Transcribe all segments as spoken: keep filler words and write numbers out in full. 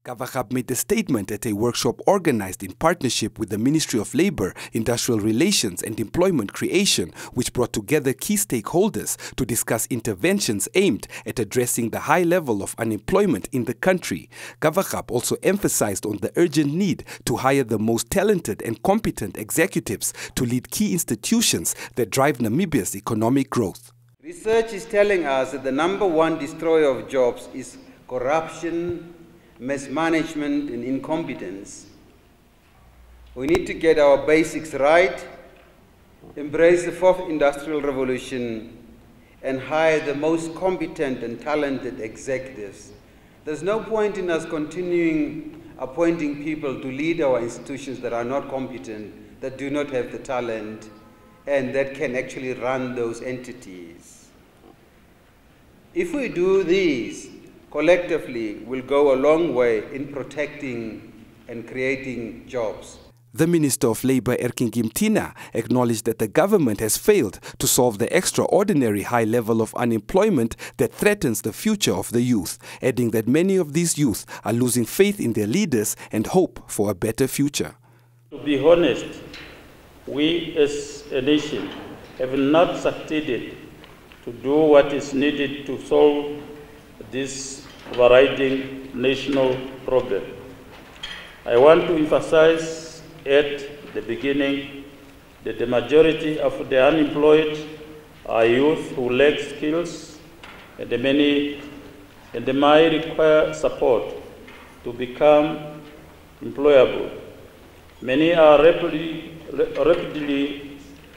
Kavagab made the statement at a workshop organized in partnership with the Ministry of Labour, Industrial Relations and Employment Creation, which brought together key stakeholders to discuss interventions aimed at addressing the high level of unemployment in the country. Kavagab also emphasized on the urgent need to hire the most talented and competent executives to lead key institutions that drive Namibia's economic growth. Research is telling us that the number one destroyer of jobs is corruption, mismanagement and incompetence. We need to get our basics right, embrace the fourth industrial revolution, and hire the most competent and talented executives. There's no point in us continuing appointing people to lead our institutions that are not competent, that do not have the talent, and that can actually run those entities. If we do these, collectively will go a long way in protecting and creating jobs. The Minister of Labour, Erkin Mthina, acknowledged that the government has failed to solve the extraordinary high level of unemployment that threatens the future of the youth, adding that many of these youth are losing faith in their leaders and hope for a better future. To be honest, we as a nation have not succeeded to do what is needed to solve this overriding national problem. I want to emphasize at the beginning that the majority of the unemployed are youth who lack skills, and the many and they might require support to become employable. Many are rapidly, rapidly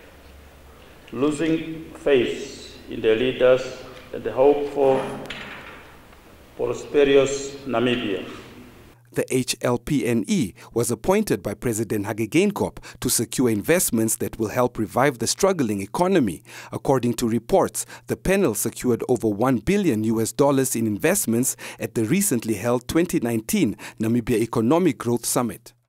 losing faith in their leaders and the hope for prosperous Namibia. The H L P N E was appointed by President Hage Geingob to secure investments that will help revive the struggling economy. According to reports, the panel secured over one billion U S dollars in investments at the recently held twenty nineteen Namibia Economic Growth Summit.